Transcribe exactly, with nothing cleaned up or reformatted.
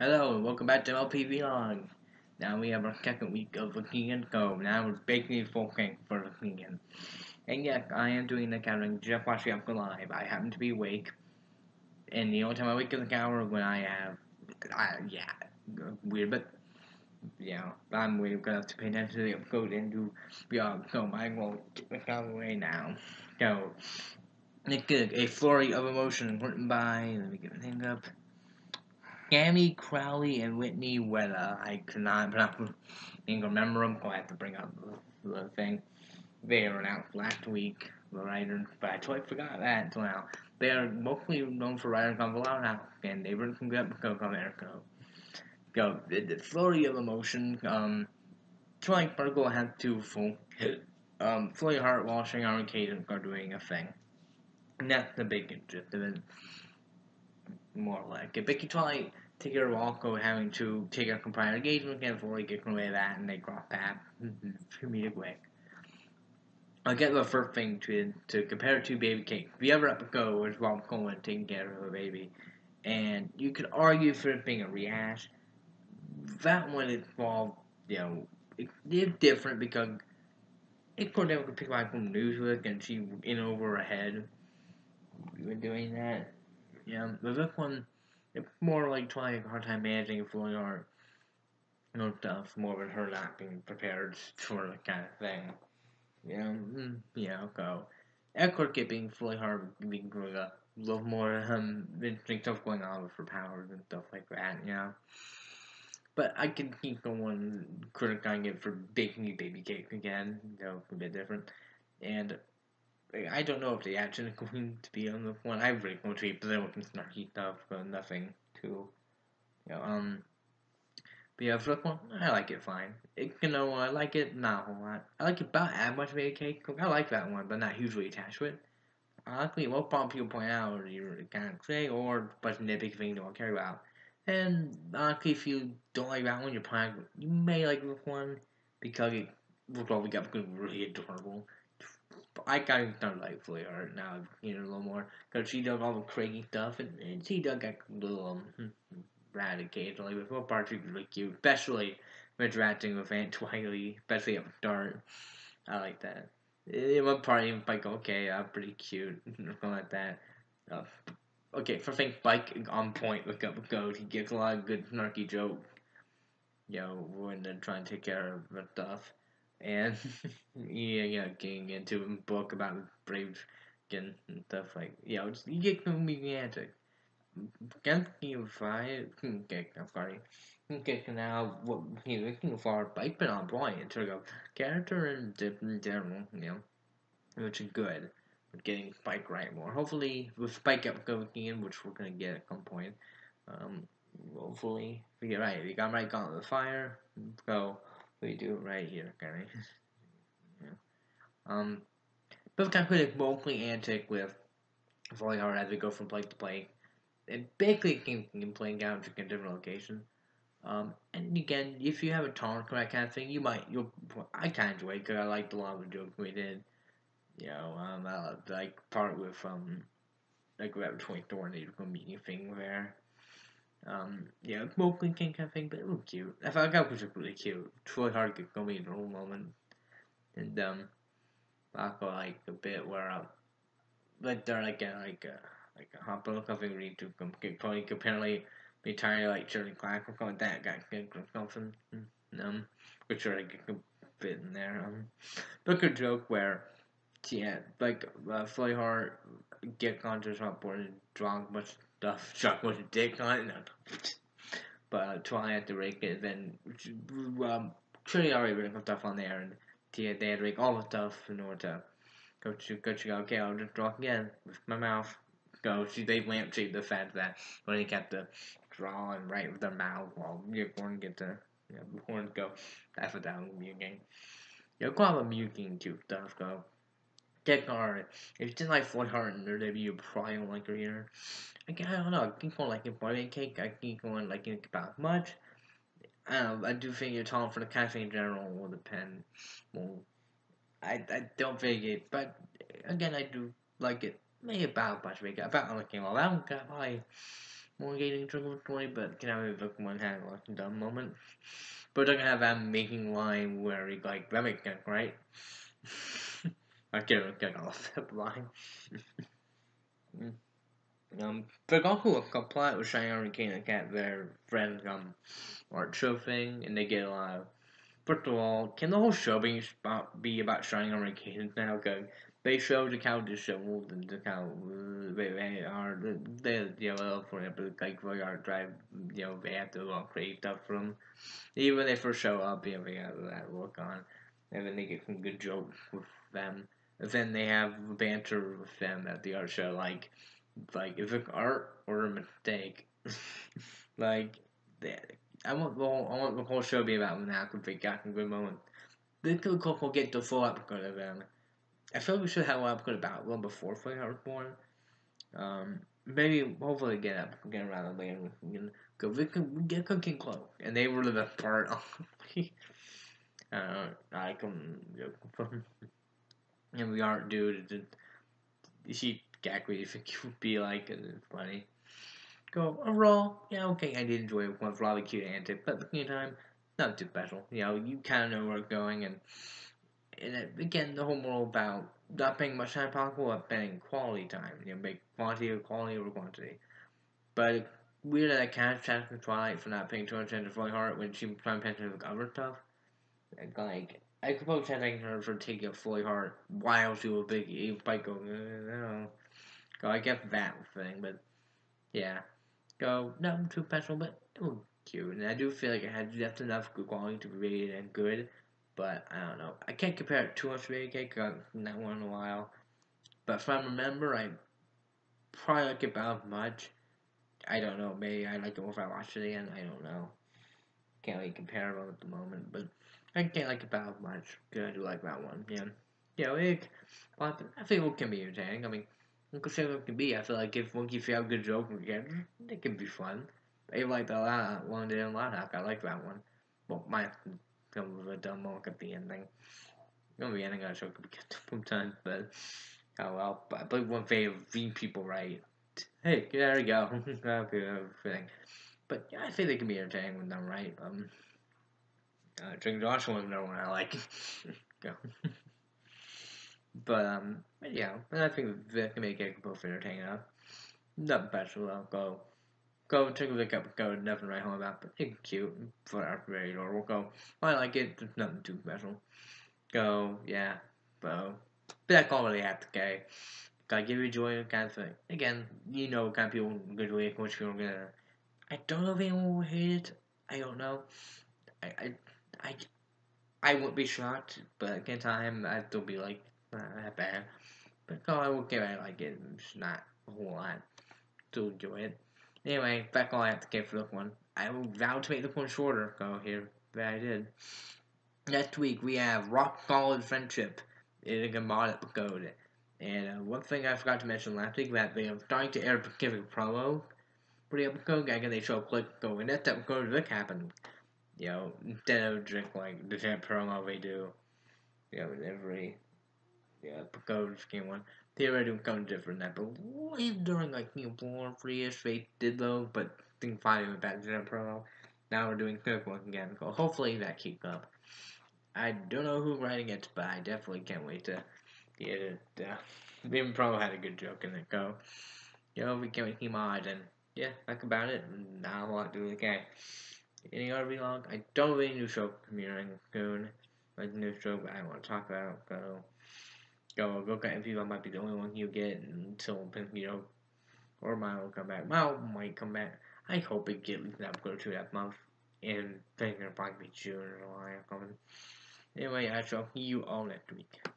Hello and welcome back to M L P Vlog. Now we have our second week of looking and go. Now we're basically focusing for looking in. And yes, I am doing the counting just watching up live. I happen to be awake, and the only time I wake up in the counter when I have, I, yeah, weird, but you know, I'm really gonna have to pay attention to the episode and do vlog. So I will get this out of the way now. So, Nick, a flurry of emotion written by. Let me get the name up. Gammy Crowley and Whitney Wetta. I cannot pronounce and remember them. Oh, I have to bring up the, the thing. They were announced last week, the writer, but I totally forgot that until now. They are mostly known for writing on Out Now, and they've written some good episodes on there. So, go the, the flurry of emotion. Um, Twilight Sparkle had two full. Um, Flurry Heart Washing Arcade are doing a thing. And that's the big gist of it. More like it. Becky Twilight take care of Walko having to take out from prior engagement and fully get away with that, and they cross paths comedic way. I'll get the first thing to to compare it to Baby Cake. If you ever up go with Rob Cohen taking care of a baby, and you could argue for it being a rehash, that one involved, you know, it, it's different because it Cordell could pick up from Newsweek and she in over her head. We were doing that. Yeah, but this one, it's more like trying a hard time managing a flowing art. No stuff, more of her not being prepared for the kind of thing. You know, mm, yeah, go. Echo kept being fully hard, being growing up. A little more um, interesting stuff going on with her powers and stuff like that, you know. But I can keep going criticizing it for baking baby cake again, you know, a bit different. And I don't know if the action is going to be on the one. I really want to but they're looking snarky stuff, but nothing too, you know, um, but yeah, for this one, I like it fine. It, you know, I like it not a whole lot. I like it about as much baby cake. I like that one, but not hugely attached to it. Honestly, most problem people point out are you're kind of say or a bunch of nitpicky things you don't care about. And honestly, if you don't like that one, you're probably you may like this one because it will probably get really adorable. But I kind of don't like Flea Art now, you know, a little more because she does all the crazy stuff and, and she does get a little um, rad occasionally, but one part she's really cute, especially when interacting with Aunt Twiley, especially at the start. I like that. In one part, even like, okay, I'm pretty cute, something like that. Uh, okay, first thing, Spike on point with Up Goat. He gives a lot of good snarky jokes, you know, when they're trying to take care of the stuff. And, yeah, yeah, getting into a book about brave and stuff like, you know, just, you get romantic. Can't you find okay, I'm sorry. Okay, now what he's looking for, but been on point in terms of character and in general, you know, which is good. But getting Spike right more. Hopefully, with Spike up going in, which we're gonna get at some point. Um, hopefully we get right. We got right Gauntlet of Fire. So we do it right here, okay? Yeah. Um, but kind of pretty mostly antic with falling hard as we go from place to place. And basically can, can play out in different locations. Um, and again, if you have a taunt that kind of thing, you might you'll. I kind of enjoy it because I liked a lot of the jokes we did. You know, um, I loved, like part with um, like that between tornadoes going meeting thing there. Um, yeah, it's mostly kind of thing, but it was cute. I felt like that was just really cute. It's really hard to get going in the whole moment. And um, I felt like a bit where um, like they're like a like a like a hot book of read to come get probably apparently be entirely like Shirley Clark or something like that got good something um which sure like a bit in there um book a joke where yeah like uh, Floyd Hart get onto the board and draw a bunch of stuff chuck a bunch of dick on it no, but uh, trying to rake it then um Shirley already written some stuff on there and yeah, they had to rake all the stuff in order to Go to go to okay, I'll just draw again with my mouth. Go to they lampshade the fact that when they kept to draw and write with their mouth while Unicorn get to you know, horns go. That's what that was muting. You know, call it muting too stuff go. Get hard. If you didn't like Floyd Hart in their debut, you probably don't like her either. Again, I don't know. I keep on liking Boy Cake. I keep on liking it about much. I don't know. I do think your talent for the casting in general will depend. Well, I, I don't think it, but again, I do like it. Maybe about much bigger. About looking all that got high. more getting trigger twenty, but can have a one had like a dumb moment. But they're gonna have that making line where he like that makes sense, right? I can't get off that line. um, but Goku will comply with Cheyenne and King and Cat, their friends um art show thing, and they get a lot of. First of all, can the whole show be about be about Shining Armor Cadence now? Cause they showed the cow disheveled and the cow they, they are they you know for example like they are drive you know they have to uh, create stuff from even when they first show up you know they have that look on and then they get some good jokes with them. And then they have banter with them at the art show like like is it art or a mistake? like they, I want the whole I want the whole show to be about them now because they got some good moments. They could we'll get the full episode of them. I feel like we should have an episode about them before Flurry was born. Um, maybe hopefully get up get around later because we can we get cooking close and they were the best part. uh, I can and we aren't dude. She exactly if it would be like it's funny. Go overall, yeah, okay, I did enjoy it. One rather cute antic, but at the same time, not too special. You know, you kind of know where it's going, and, and it, again, the whole moral about not paying much time possible, but spending quality time. You know, make quantity or quality over quantity. But it's weird that I kind of chatted with Twilight for not paying too much attention to Fully Heart when she was trying to pay attention to other stuff. And, like, I suppose chatting her for taking a Fully Heart while she was big, even fight going, uh, I don't know. So I get that thing, but yeah. Go, nothing too special, but it was cute. And I do feel like it had just enough good quality to be rated and good. But I don't know. I can't compare it too much to Baby Cake because I've seen that one in a while. But if I remember, I probably like it about as much. I don't know. Maybe I like it more if I watch it again. I don't know. Can't really compare them at the moment. But I can't like it about as much because I do like that one. Yeah. You know, it, I think it can be entertaining. I mean, considering it can be, I feel like if one keeps out good jokes together, it can be fun. I like the la- one day in Loud I like that one. Well, my come with a dumb moment at the ending. You know, the ending of the show could be good sometimes, but oh well. But I believe one way of reading people right. Hey, there we go. Okay, everything. But yeah, I think they can be entertaining when done right. Um, uh, Drink Joshua was another one I like. Go. But um, yeah, and I think they can make it both entertaining enough. Nothing special though. Go, go take a look up. Go, nothing right home about, but it's cute for our very adorable. Go, I like it. There's nothing too special. Go, yeah, but that's all really have to say. Gotta give you joy, kind of thing. Again, you know, kind of people good way, which people are gonna. I don't know if anyone will hate it. I don't know. I, I, I, I wouldn't be shocked, but at the time, I'd still be like, not that bad. But no, I will give it like it. It's not a whole lot to enjoy it. Anyway, that's all I have to get for this one. I will vow to make this one shorter. Go here, but I did. Next week we have Rock Solid Friendship in a Gamada code. And uh, one thing I forgot to mention last week that they are starting to air specific promo for the episode. Again, they show a clip going. That's episode this happened. You know, instead of just like the same promo they do. You know, every yeah, because game one. They already become different. I believe during like you know four, three-ish they did those, but I think finally went back to that promo. Now we're doing quick one again. So hopefully that keeps up. I don't know who's writing it, but I definitely can't wait to get it. Uh, even promo had a good joke in it. Go, you know, we can't wait to mod and yeah, that's about it. Not a lot to do with the game. Any other vlog? I don't have any new show premiering soon. Like new show, but I want to talk about. So. Go look at people. I might be the only one you get until you know, or mine will come back. Mine might come back. I hope it gets up go to that month, and thinking it'll probably be June or July or something. Anyway, I shall see you all next week.